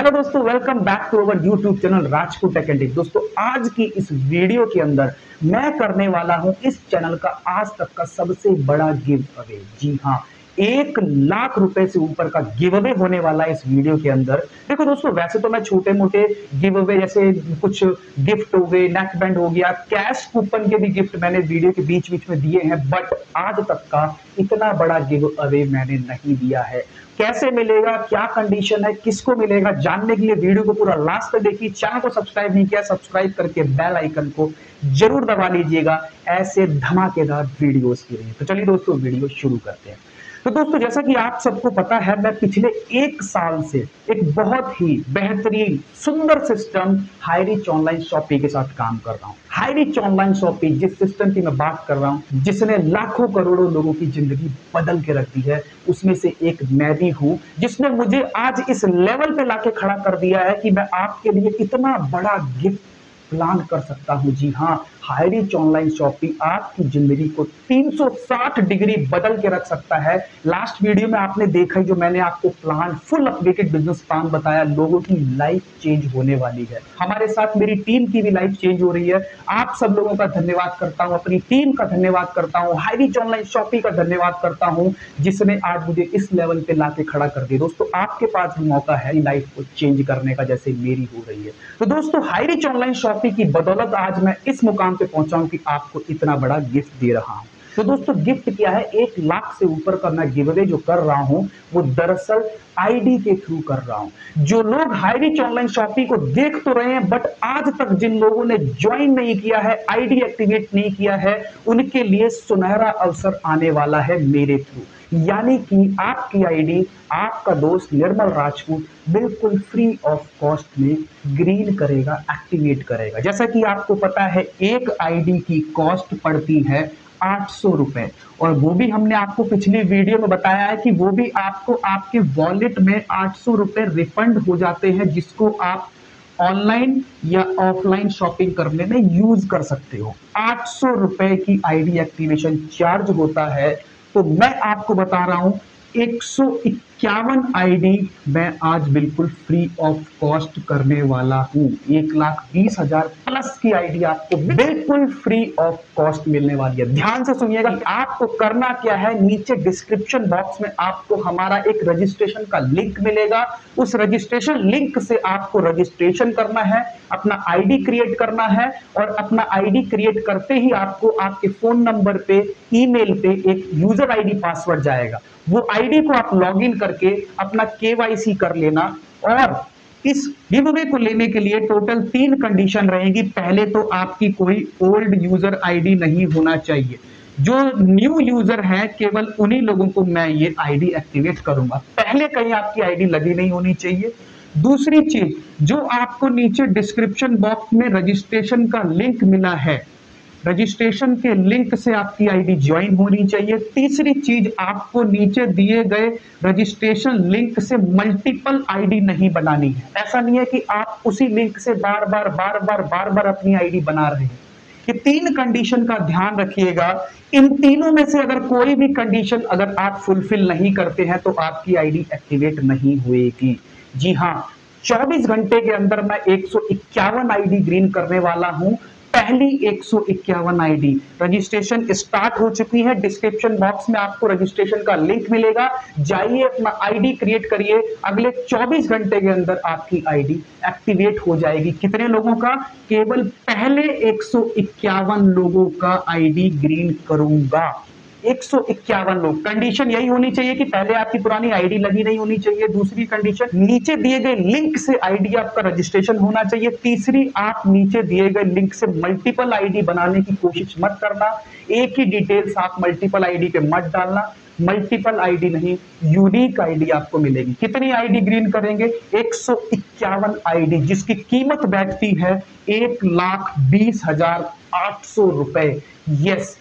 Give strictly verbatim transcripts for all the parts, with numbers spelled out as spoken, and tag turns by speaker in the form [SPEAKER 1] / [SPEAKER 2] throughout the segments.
[SPEAKER 1] Hello दोस्तों, welcome back to our YouTube channel Rajput Tech and Tips. दोस्तों, आज की इस वीडियो के अंदर मैं करने वाला हूं इस चैनल का आज तक का सबसे बड़ा गिव अवे। जी हां, एक लाख रुपए से ऊपर का गिव अवे होने वाला है इस वीडियो के अंदर। देखो दोस्तों, वैसे तो मैं छोटे मोटे गिव अवे जैसे कुछ गिफ्ट हो गए, नेक बैंड हो गया, कैश कूपन के भी गिफ्ट मैंने वीडियो के बीच बीच में दिए हैं, बट आज तक का इतना बड़ा गिव अवे मैंने नहीं दिया है। कैसे मिलेगा, क्या कंडीशन है, किसको मिलेगा, जानने के लिए वीडियो को पूरा लास्ट तक देखिए। चैनल को सब्सक्राइब नहीं किया, सब्सक्राइब करके बेल आइकन को जरूर दबा लीजिएगा ऐसे धमाकेदार वीडियोस के लिए। तो चलिए दोस्तों, वीडियो शुरू करते हैं। तो दोस्तों, जैसा कि आप सबको पता है, मैं पिछले एक साल से एक बहुत ही बेहतरीन सुंदर सिस्टम हाईरीच ऑनलाइन शॉपिंग के साथ काम कर रहा हूं। हाईरीच ऑनलाइन शॉपिंग जिस सिस्टम की मैं बात कर रहा हूं, जिसने लाखों करोड़ों लोगों की जिंदगी बदल के रख दी है, उसमें से एक मैं भी हूं, जिसने मुझे आज इस लेवल पे लाके खड़ा कर दिया है कि मैं आपके लिए इतना बड़ा गिफ्ट प्लान कर सकता हूं। जी हां, हाईरीच ऑनलाइन शॉपिंग आपकी जिंदगी को तीन सौ साठ डिग्री बदल के रख सकता है। लास्ट वीडियो में आपने देखा जो मैंने आपको plan, full updated business plan बताया, लोगों की लाइफ चेंज होने वाली है। हमारे साथ मेरी टीम की भी लाइफ चेंज हो रही है। आप सब लोगों का धन्यवाद करता हूं, अपनी टीम का धन्यवाद करता हूं, हाईरीच ऑनलाइन शॉपिंग का धन्यवाद करता हूं, जिसने आज मुझे इस लेवल पे लाके खड़ा कर दिया। दोस्तों, आपके पास भी मौका है लाइफ को चेंज करने का, जैसे मेरी हो रही है। तो दोस्तों, हाईरीच ऑनलाइन शॉपिंग की बदौलत आज मैं इस मुकाम पे पहुंचा हूं कि आपको इतना बड़ा गिफ्ट दे रहा हूं। तो दोस्तों, गिफ्ट क्या है? एक लाख से ऊपर का मैं गिव अवे जो कर रहा हूं, वो दरअसल आईडी के थ्रू कर रहा हूं। जो लोग हाईरीच ऑनलाइन शॉपिंग को देख तो रहे हैं, बट आज तक जिन लोगों ने ज्वाइन नहीं किया है, आईडी एक्टिवेट नहीं किया है, उनके लिए सुनहरा अवसर आने वाला है मेरे थ्रू। यानी कि आपकी आईडी आपका दोस्त निर्मल राजपूत बिल्कुल फ्री ऑफ कॉस्ट में ग्रीन करेगा, एक्टिवेट करेगा। जैसा कि आपको पता है, एक आईडी की कॉस्ट पड़ती है आठ सौ रुपए, और वो भी हमने आपको पिछली वीडियो में बताया है कि वो भी आपको आपके वॉलेट में आठ सौ रुपए रिफंड हो जाते हैं, जिसको आप ऑनलाइन या ऑफलाइन शॉपिंग करने में यूज कर सकते हो। आठ सौ रुपए की आईडी एक्टिवेशन चार्ज होता है। तो मैं आपको बता रहा हूं, एक सौ इक्यावन आईडी मैं आज बिल्कुल फ्री ऑफ कॉस्ट करने वाला हूं। एक लाख बीस हजार प्लस की आईडी आपको बिल्कुल फ्री ऑफ कॉस्ट मिलने वाली है। ध्यान से सुनिएगा कि आपको करना क्या है। नीचे डिस्क्रिप्शन बॉक्स में आपको हमारा एक रजिस्ट्रेशन का लिंक मिलेगा। उस रजिस्ट्रेशन लिंक से आपको रजिस्ट्रेशन करना है, अपना आईडी क्रिएट करना है, और अपना आईडी क्रिएट करते ही आपको आपके फोन नंबर पे, ईमेल पे एक यूजर आईडी पासवर्ड जाएगा। वो आईडी को आप लॉगिन करके अपना केवाईसी कर लेना। और इस गिव अवे को लेने के लिए टोटल तीन कंडीशन रहेगी। पहले तो आपकी कोई ओल्ड यूजर आईडी नहीं होना चाहिए। जो न्यू यूजर है, केवल उन्हीं लोगों को मैं ये आईडी एक्टिवेट करूंगा। पहले कहीं आपकी आईडी लगी नहीं होनी चाहिए। दूसरी चीज, जो आपको नीचे डिस्क्रिप्शन बॉक्स में रजिस्ट्रेशन का लिंक मिला है, रजिस्ट्रेशन के लिंक से आपकी आईडी ज्वाइन होनी चाहिए। तीसरी चीज, आपको नीचे दिए गए रजिस्ट्रेशन लिंक से मल्टीपल आईडी नहीं बनानी है। ऐसा नहीं है कि आप उसी लिंक से बार बार बार बार बार बार अपनी आईडी बना रहे हैं। ये तीन कंडीशन का ध्यान रखिएगा। इन तीनों में से अगर कोई भी कंडीशन अगर आप फुलफिल नहीं करते हैं, तो आपकी आईडी एक्टिवेट नहीं होएगी। जी हां, चौबीस घंटे के अंदर मैं एक सौ इक्यावन आईडी ग्रीन करने वाला हूं। पहली एक सौ इक्यावन आईडी रजिस्ट्रेशन स्टार्ट हो चुकी है। डिस्क्रिप्शन बॉक्स में आपको रजिस्ट्रेशन का लिंक मिलेगा, जाइए अपना आईडी क्रिएट करिए। अगले चौबीस घंटे के अंदर आपकी आईडी एक्टिवेट हो जाएगी। कितने लोगों का? केवल पहले एक सौ इक्यावन लोगों का आईडी ग्रीन करूंगा। एक सौ इक्यावन लोग। कंडीशन यही होनी चाहिए कि पहले आपकी पुरानी आईडी लगी नहीं होनी चाहिए। दूसरी कंडीशन, नीचे दिए गए लिंक से आईडी आपका रजिस्ट्रेशन होना चाहिए। तीसरी, आप नीचे दिए गए लिंक से मल्टीपल आईडी बनाने की कोशिश मत करना। एक ही डिटेल्स आप मल्टीपल आईडी पे मत डालना। मल्टीपल आईडी नहीं, यूनिक आईडी आपको मिलेगी। कितनी आईडी ग्रीन करेंगे? एक सौ इक्यावन आईडी, जिसकी कीमत बैठती है एक लाख बीस हजार आठ सौ रुपए। यस,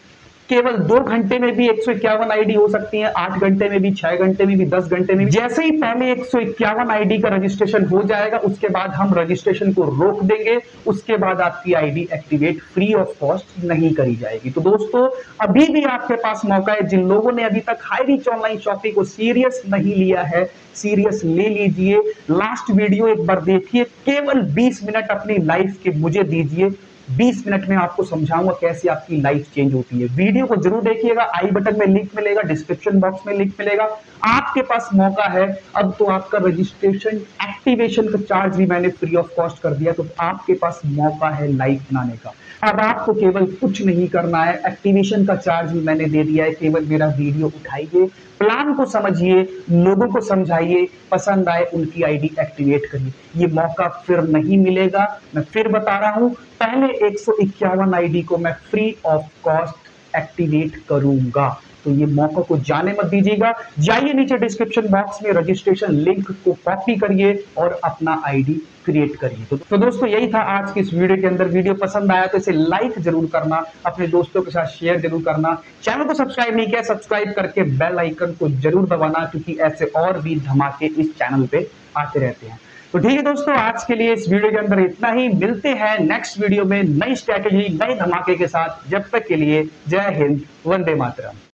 [SPEAKER 1] केवल दो घंटे में भी एक सौ इक्यावन आईडी हो सकती है, आठ घंटे में भी, छह घंटे में भी, दस घंटे में भी। जैसे ही पहले एक सौ इक्यावन आईडी का रजिस्ट्रेशन हो जाएगा, उसके बाद हम रजिस्ट्रेशन को रोक देंगे, उसके बाद आपकी ID activate free of cost नहीं करी जाएगी। तो दोस्तों अभी भी आपके पास मौका है, जिन लोगों ने अभी तक हाई रीच ऑनलाइन शॉपिंग को सीरियस नहीं लिया है, सीरियस ले लीजिए। लास्ट वीडियो एक बार देखिए, केवल बीस मिनट अपनी लाइफ के मुझे दीजिए, बीस मिनट में आपको समझाऊंगा कैसे आपकी लाइफ चेंज होती है। वीडियो को जरूर देखिएगा, आई बटन में लिंक मिलेगा, डिस्क्रिप्शन बॉक्स में लिंक मिलेगा। आपके पास मौका है, अब तो आपका रजिस्ट्रेशन एक्टिवेशन का चार्ज भी मैंने फ्री ऑफ कॉस्ट कर दिया, तो आपके पास मौका है लाइफ बनाने का। अब आपको केवल कुछ नहीं करना है, एक्टिवेशन का चार्ज भी मैंने दे दिया है, केवल मेरा वीडियो उठाइए, प्लान को समझिए, लोगों को समझाइए, पसंद आए उनकी आईडी एक्टिवेट करिए। ये मौका फिर नहीं मिलेगा, मैं फिर बता रहा हूं, पहले एक सौ इक्यावन आईडी को मैं फ्री ऑफ कॉस्ट एक्टिवेट करूंगा, तो ये मौका को जाने मत दीजिएगा। जाइए नीचे डिस्क्रिप्शन बॉक्स में रजिस्ट्रेशन लिंक को कॉपी करिए और अपना आईडी क्रिएट करिए। तो, तो दोस्तों यही था आज की इस वीडियो के अंदर। वीडियो पसंद आया तो इसे लाइक जरूर करना, अपने दोस्तों के साथ शेयर जरूर करना, चैनल को सब्सक्राइब नहीं किया सब्सक्राइब करके बेल आइकन को जरूर दबाना, क्योंकि ऐसे और भी धमाके इस चैनल पे आते रहते हैं। तो ठीक है दोस्तों, आज के लिए इस वीडियो के अंदर इतना ही। मिलते हैं नेक्स्ट वीडियो में नई स्ट्रैटेजी, नए धमाके के साथ। जब तक के लिए जय हिंद, वंदे मातरम।